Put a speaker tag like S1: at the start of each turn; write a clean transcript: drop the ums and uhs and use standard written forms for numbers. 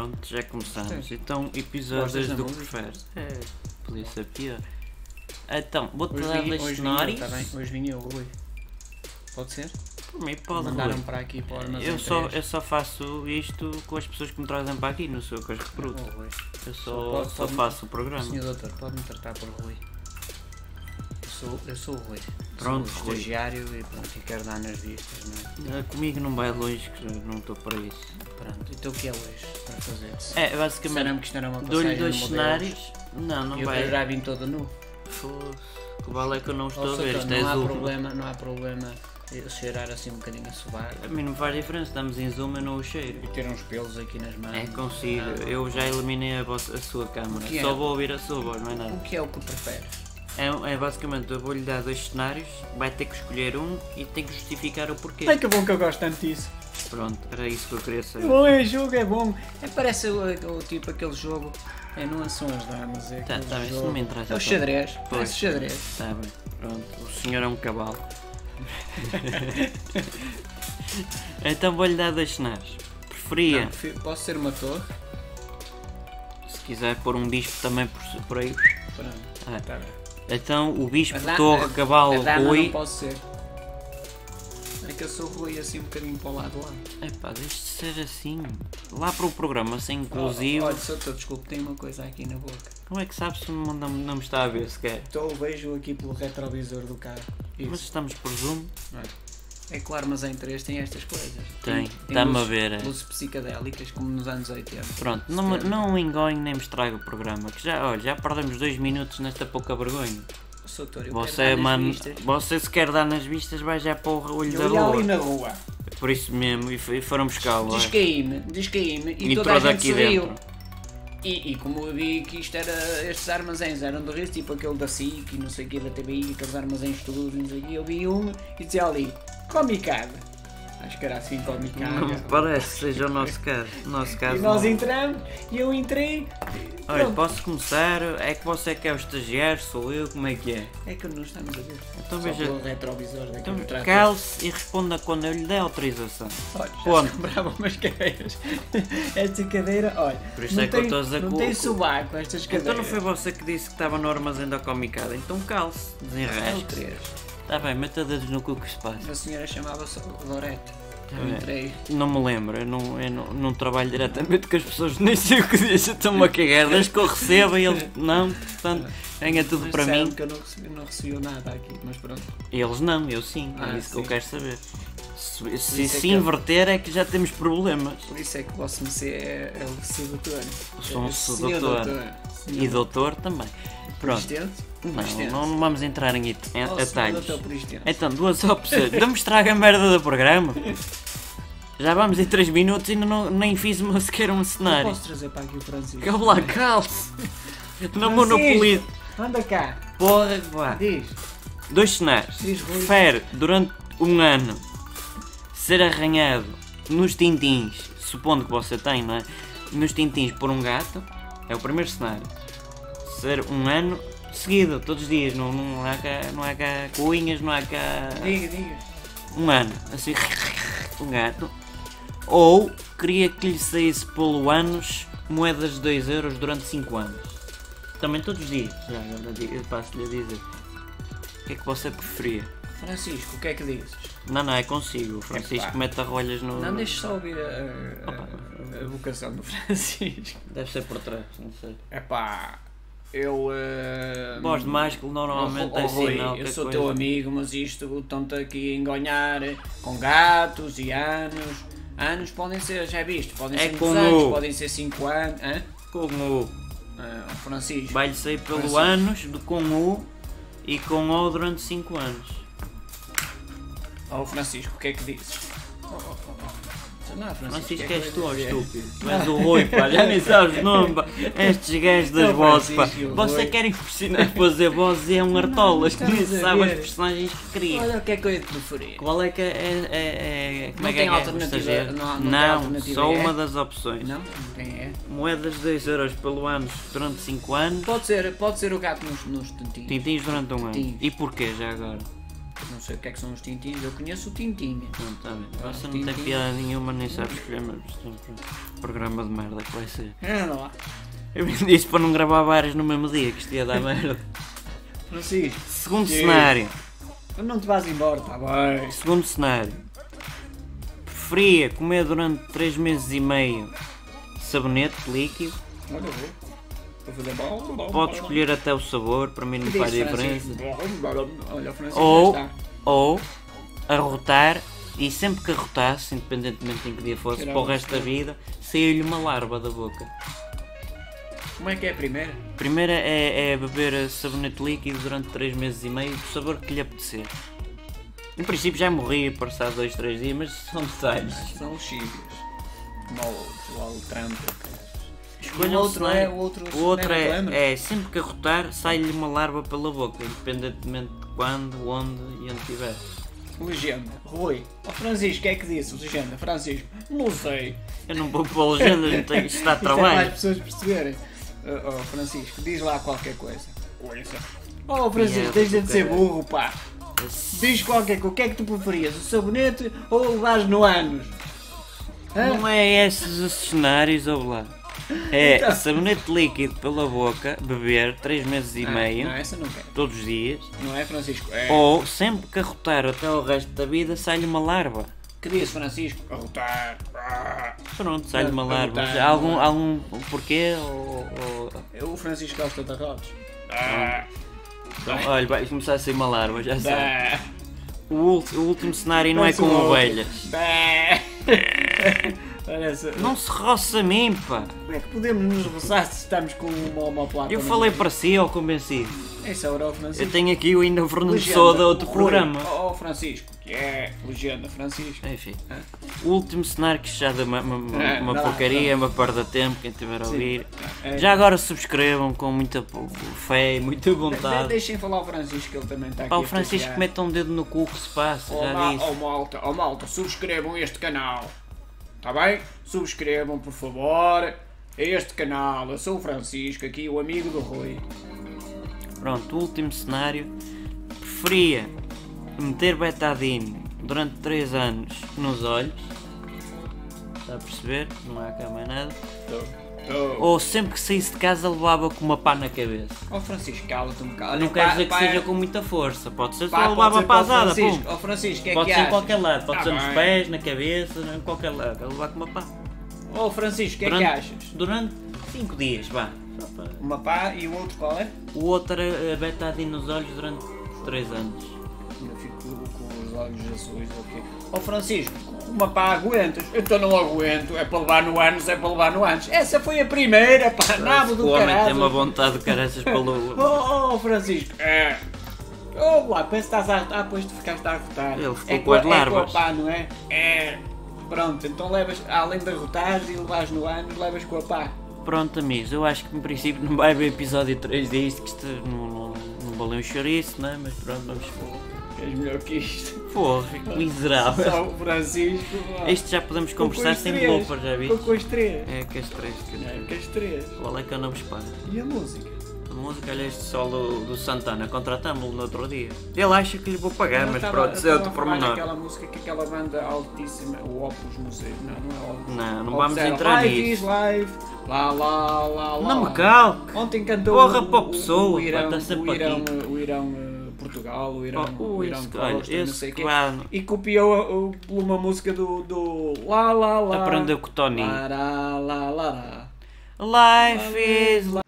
S1: Pronto, já começamos. Então, episódios do que preferes. Podia ser pior. Então, vou-te dar dois cenários.
S2: Hoje vinha eu, Rui. Pode ser?
S1: Por mim pode.
S2: Mandaram para aqui para o armazém.
S1: Eu só faço isto com as pessoas que me trazem para aqui, não sou eu que as recruto. Eu só faço o programa.
S2: Senhor doutor, pode-me tratar por Rui. Eu sou o Rui.
S1: Pronto,
S2: sou o estagiário e pronto, e quero dar nas vistas, não é?
S1: Comigo não vai longe, que eu não estou para isso.
S2: Pronto, então o que é hoje para fazer?
S1: É, basicamente,
S2: Disseram-me que isto era uma
S1: dou-lhe
S2: passagem
S1: dois
S2: de
S1: cenários. Não
S2: eu
S1: vai.
S2: Eu já vim todo nu.
S1: Foda-se, que vale é que eu não estou a ver, isto
S2: não
S1: é
S2: há
S1: Zoom.
S2: não há problema eu cheirar assim um bocadinho a sobar.
S1: A mim não faz diferença, estamos em Zoom, eu não o cheiro.
S2: E ter uns pelos aqui nas mãos.
S1: É, consigo, eu já eliminei a sua câmara,
S2: O que é?
S1: só vou ouvir a sua voz, não é nada.
S2: O que é o que preferes?
S1: É basicamente, eu vou-lhe dar dois cenários, vai ter que escolher um e tem que justificar o porquê.
S2: Ai que bom que eu gosto tanto disso.
S1: Pronto, era isso que eu queria saber.
S2: Bom, é jogo, é bom. Parece o tipo aquele jogo. Não são as damas, é aquele
S1: Tá bem, isso
S2: jogo.
S1: não me interessa.
S2: É o xadrez,
S1: Pois.
S2: parece xadrez.
S1: Está bem, pronto, o senhor é um cavalo. Então vou-lhe dar dois cenários. Preferia,
S2: Não, posso ser uma torre?
S1: se quiser pôr um bispo também por aí.
S2: Pronto,
S1: Ah,
S2: tá bem.
S1: então o bispo,
S2: A
S1: torre, cavalo,
S2: a dama
S1: Rui.
S2: não posso ser. É que eu sou Rui assim um bocadinho para o lado lá.
S1: Epá, deixe de ser assim. Lá para o programa ser inclusivo.
S2: Olha, sou teu, desculpe, tenho uma coisa aqui na boca.
S1: Como é que sabes se não me está a ver sequer?
S2: Então vejo aqui pelo retrovisor do carro.
S1: Mas
S2: Isso.
S1: estamos por Zoom?
S2: É que o Armazém 3 tem estas coisas.
S1: Tem, está-me a
S2: luzes-
S1: ver. É.
S2: Luzes psicadélicas como nos anos 80.
S1: Pronto, não me engonhe nem me estrague o programa. Que já perdemos 2 minutos nesta pouca vergonha.
S2: Doutor, eu
S1: Você,
S2: quero dar nas
S1: mano,
S2: vistas.
S1: você se quer dar nas vistas, vai já para o olho da
S2: Eu ia ali
S1: lua.
S2: na rua,
S1: Por isso mesmo, e foram buscá-lo. é.
S2: descaí-me e toda
S1: Entrou
S2: a gente
S1: daqui
S2: sorriu.
S1: dentro.
S2: E como eu vi que estes armazéns eram do Rio, tipo aquele da SIC e não sei o que, da TBI, aqueles armazéns todos, não sei o que, eu vi um e dizia ali, Comicada. Acho que era assim,
S1: Não me
S2: Comicada.
S1: parece que seja o nosso caso. O nosso caso
S2: E nós
S1: não.
S2: entramos e eu entrei.
S1: Olha,
S2: Pronto.
S1: posso começar? É que você que é o estagiário, sou eu, como é que é?
S2: É que não estamos a ver.
S1: Então
S2: Só
S1: veja.
S2: pelo retrovisor daqui
S1: Então
S2: do trator.
S1: cale-se e responda quando eu lhe der autorização.
S2: Olha, já
S1: Ponto.
S2: se compravam umas cadeiras. Esta cadeira, olha,
S1: Por isso
S2: não
S1: é que eu
S2: tem,
S1: estou a dizer
S2: não
S1: que
S2: tem
S1: o-
S2: sovaco estas
S1: Então
S2: cadeiras.
S1: não foi você que disse que estava no armazém da Comicada? Então cale-se,
S2: É o
S1: desenrasque.
S2: 3.
S1: Está bem, meta dedos no cu que se passa.
S2: A senhora chamava-se Lorete.
S1: Tá
S2: Eu
S1: bem.
S2: entrei.
S1: Não me lembro, eu não trabalho diretamente com as pessoas, nem sei o que diz, estão-me a cagar, desde que eu recebo e eles não, portanto, venha tudo
S2: Mas
S1: para
S2: disseram
S1: mim.
S2: que eu não recebi nada aqui, mas pronto.
S1: Eles não, eu sim, é
S2: Ah,
S1: isso que eu
S2: sim.
S1: quero saber. Se
S2: isso é
S1: se
S2: que eu-
S1: inverter é que já temos problemas.
S2: Por isso é que o vosso MC é o sedutor.
S1: Eu sou um
S2: É o senhor
S1: sedutor. E doutor também. Pronto,
S2: Presidente?
S1: não vamos entrar em atalhos.
S2: Doutor Presidente.
S1: Então, duas opções. Não me estraga a merda do programa. Já vamos em 3 minutos e ainda nem fiz sequer um
S2: Eu
S1: cenário.
S2: posso trazer para aqui o Francisco?
S1: Calma lá, calce. Não monopolizo.
S2: Anda cá.
S1: Porra, vá.
S2: Diz.
S1: 2 cenários.
S2: Diz, Rui.
S1: Prefere, durante um ano, ser arranhado nos tintins, supondo que você tem, não é? Nos tintins por um gato, é o primeiro cenário. Ser um ano seguido, todos os dias, não há cá coinhas, não há cá...
S2: Diga.
S1: Um ano, assim, um gato. Ou queria que lhe saísse pelo anos moedas de 2 euros durante 5 anos. Também todos os dias, já agora eu passo-lhe a dizer. O que é que você preferia?
S2: Francisco, o que é que dizes?
S1: Não, é consigo. O Francisco
S2: Epá.
S1: mete rolhas no...
S2: Não deixes só ouvir a vocação do Francisco.
S1: Deve ser por trás, não sei.
S2: Epá, eu...
S1: Voz de másculo normalmente é
S2: Rui,
S1: sinal que
S2: eu
S1: a
S2: sou
S1: coisa...
S2: teu amigo, mas isto estão-te aqui a engonhar com gatos e anos. Anos podem ser, já viste, podem
S1: É
S2: ser
S1: como
S2: muitos anos,
S1: o-
S2: podem ser 5 anos. Hã?
S1: Com
S2: Francisco.
S1: vai-lhe sair pelo
S2: Francisco.
S1: anos, com U e com O durante 5 anos.
S2: Oh Francisco, o que é que dizes? Não,
S1: Francisco
S2: que
S1: és tu, ó
S2: dizer?
S1: estúpido. Tu és o Rui, pá, já nem sabes o nome, pá. Estes gajos das
S2: É o
S1: vozes, pá.
S2: Francisco, o
S1: Você
S2: Rui.
S1: quer impressionar a fazer vozes e é um artolas que nem
S2: estamos a
S1: sabe as
S2: ver.
S1: personagens que cria.
S2: Olha o que é que eu ia te preferir.
S1: Qual é que é como
S2: Não
S1: é que
S2: tem
S1: é
S2: alternativa,
S1: estagiário?
S2: não tem
S1: Não,
S2: alternativa,
S1: só
S2: é?
S1: uma das opções.
S2: Não? Quem é?
S1: Moedas de 2 euros pelo ano durante 5 anos,
S2: Pode ser o gato nos tintins.
S1: tintins durante um ano.
S2: Tintins.
S1: E porquê já agora?
S2: não sei o que é que são os tintins, eu conheço o tintinha.
S1: Não, tá bem. Você não tem piada nenhuma, nem sabe escolher, mas programa de merda que vai ser.
S2: Anda lá.
S1: Eu disse para não gravar vários no mesmo dia, que isto ia dar merda.
S2: Francisco.
S1: Segundo cenário.
S2: Não te vais embora, tá bem.
S1: Segundo cenário. Preferia comer durante 3 meses e meio sabonete líquido.
S2: Olha, vou fazer bom.
S1: Pode escolher até o sabor, para mim não faz diferença.
S2: Olha, o Francisco
S1: Ou,
S2: já está.
S1: ou arrotar, e sempre que arrotasse, independentemente em que dia fosse, para o resto da vida, saía-lhe uma larva da boca.
S2: Como é que é a primeira?
S1: A primeira é beber sabonete líquido durante 3 meses e meio, do sabor que lhe apetecer. Em princípio já morri passado 2, 3 dias, mas são detalhes.
S2: São os chíbios. Como o outro, lá o Trump.
S1: Escolha
S2: o outro é o outro.
S1: O outro
S2: nem me lembro.
S1: é sempre que arrotar, sai-lhe uma larva pela boca, independentemente de quando, onde e onde estiver.
S2: Legenda. Rui. Ó Francisco, o que é que disse? Legenda. Francisco. Não sei.
S1: Eu não vou pôr legendas, não tenho, isto está a
S2: Isto é mais
S1: trabalho.
S2: pessoas perceberem. Ó Francisco, diz lá qualquer coisa. Ó Francisco,
S1: Yeah,
S2: deixa de ser
S1: caralho.
S2: burro, pá. Diz qualquer coisa. O que é que tu preferias? O sabonete ou levares no ânus? Hã?
S1: Não é esses os cenários, ou lá. É
S2: Então.
S1: sabonete líquido pela boca, beber 3 meses e meio,
S2: Não, essa não quero.
S1: todos os dias.
S2: Não é, Francisco? É.
S1: Ou sempre que arrotar até o resto da vida, sai-lhe uma larva.
S2: Que disse, Francisco? Arrotar.
S1: Pronto, sai-lhe uma larva.
S2: Arrotar,
S1: Mas há algum porquê? Ou...
S2: O Francisco gosta de arrotos.
S1: Então, olha, vai começar a sair uma larva, já sei.
S2: Bah.
S1: O último cenário não é
S2: Parece
S1: com
S2: um
S1: ovelhas.
S2: Bah. Parece...
S1: Não se roça a mim, pá.
S2: Como é que podemos nos roçar se estamos com uma homoplata?
S1: Eu falei para si, ou convencido.
S2: Esse é o Francisco.
S1: Eu tenho aqui o ainda Fernando
S2: Legenda,
S1: Soda, outro
S2: Rui.
S1: programa.
S2: Oh, Francisco, que é legenda, Francisco.
S1: Enfim, o último cenário que já deu uma
S2: não,
S1: porcaria, uma perda de tempo, quem estiver a ouvir.
S2: É.
S1: Já agora subscrevam com muita fé e muita vontade.
S2: Deixem falar o Francisco, que ele também está aqui.
S1: Pá, o
S2: a
S1: Francisco
S2: estagiar.
S1: mete um dedo no cu que se passa, já disse.
S2: Oh malta, subscrevam este canal. Está bem? Subscrevam, por favor, este canal. Eu sou o Francisco, aqui o amigo do Rui.
S1: Pronto, o último cenário. Preferia meter betadine durante 3 anos nos olhos. Está a perceber? Não há cá mais nada. Ou sempre que saísse de casa levava com uma pá na cabeça.
S2: Oh Francisco, cala-te um bocado.
S1: Não quer dizer que seja com muita força, pode ser só
S2: Pá,
S1: levar
S2: pode
S1: uma
S2: ser para o
S1: pasada,
S2: Francisco.
S1: pum.
S2: Oh Francisco, o que é
S1: Pode
S2: que
S1: ser em
S2: achas?
S1: qualquer lado, pode
S2: Tá
S1: ser nos
S2: bem.
S1: pés, na cabeça, em qualquer lado, a levar com uma pá.
S2: Oh Francisco, o que é que
S1: Durante-
S2: achas?
S1: Durante 5 dias, vá. Só para-
S2: Uma pá e o outro qual é?
S1: O outro era a betadine nos olhos durante 3 anos.
S2: Eu fico com os olhos azuis, ok. Oh Francisco, uma pá aguentas? Então não aguento, é para levar no ânus, é para levar no ânus. Essa foi a primeira, pá, nabo
S1: O
S2: do
S1: homem tem
S2: caralho.
S1: uma vontade de caraças pelo...
S2: Oh Francisco, é. Oh lá, parece que estás a arrotar, pois tu ficaste a arrotar.
S1: Ele ficou
S2: é
S1: com as
S2: É
S1: larvas.
S2: com a pá, não é? É. Pronto, então levas, além de arrotares e levares no ânus, levas com a pá.
S1: Pronto, amigos, eu acho que em princípio não vai haver episódio 3 disto, que isto não valeu um chouriço, né? Mas pronto, vamos...
S2: És melhor que isto.
S1: Porra, que miserável.
S2: Só o Francisco. ó.
S1: Isto já podemos conversar sem blooper, já viste?
S2: Com as três.
S1: É que as 3,
S2: É, com as três.
S1: qual é que eu não me espalho?
S2: E a música?
S1: A música, olha este solo do Santana, contratámos-lo no outro dia. Ele acha que lhe vou pagar, mas pronto, isso é outro pormenor.
S2: Aquela música que aquela banda altíssima, o Opus Museu. Não é Opus.
S1: Não
S2: Opus
S1: vamos
S2: era
S1: entrar
S2: Life
S1: nisso.
S2: is life. Lá, lá, lá, lá.
S1: Não me calque.
S2: Ontem cantou
S1: Porra, para a pessoa,
S2: o Irão,
S1: pá, está sempre
S2: o Irão,
S1: aqui.
S2: o Irão Portugal, o Irão, o Irão
S1: isso,
S2: Costa,
S1: olha,
S2: não sei
S1: esse
S2: o quê.
S1: quadro
S2: E copiou uma música do lá, lá, lá.
S1: aprendeu com o Tony.
S2: Lá, lá, lá, lá.
S1: Life is